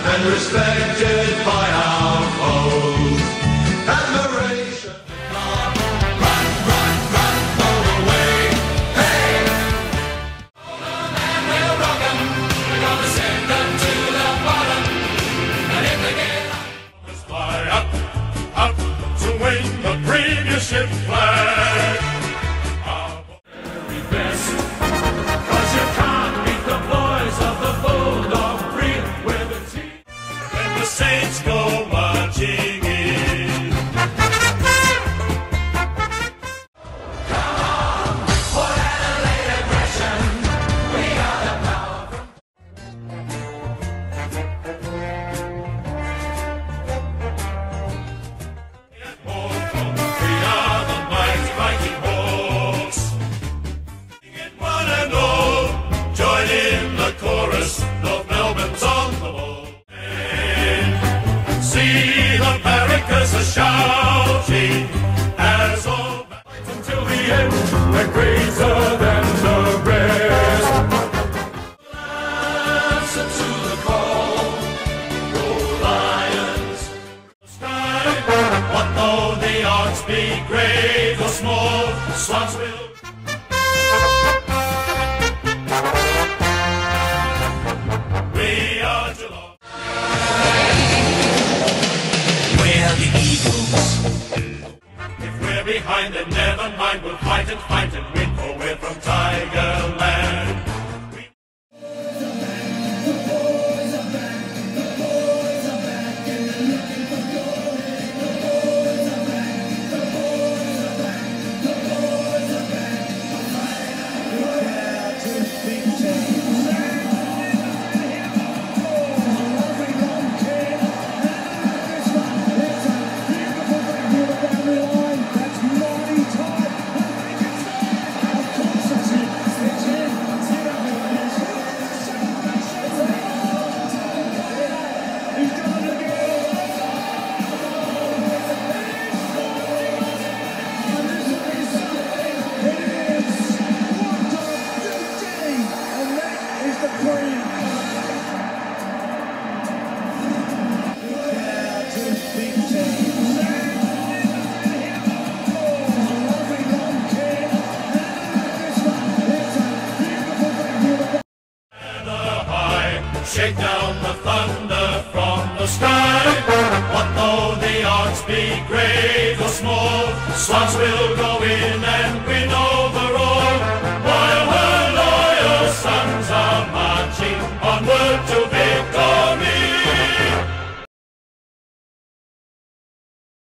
and respected by our foes. Admiration. Run, run, run, all the way. Hey! And we'll rock 'em. We're gonna send them to the bottom. And if they get up, let's fly up, up to win the premiership flag. Our very best. 'Cause you can't beat the boys of the Bulldog breed with the team. When the Saints go marching in. Come on, for Adelaide aggression. We are the power. We are the mighty Viking Hawks. Sing it one and all, join in the chorus of Melbourne's on the ball. See the barrackers are shouting as all fight until the end. We're greater than the rest. Answer to the call, go Lions. Sky, what though the odds be great or small, Swans will. We are Geelong. We're the Eagles. If we're behind, then never mind. We'll fight and win, for we're from Tigerland. Shake down the thunder from the sky. What though the odds be great or small, Swans will go in.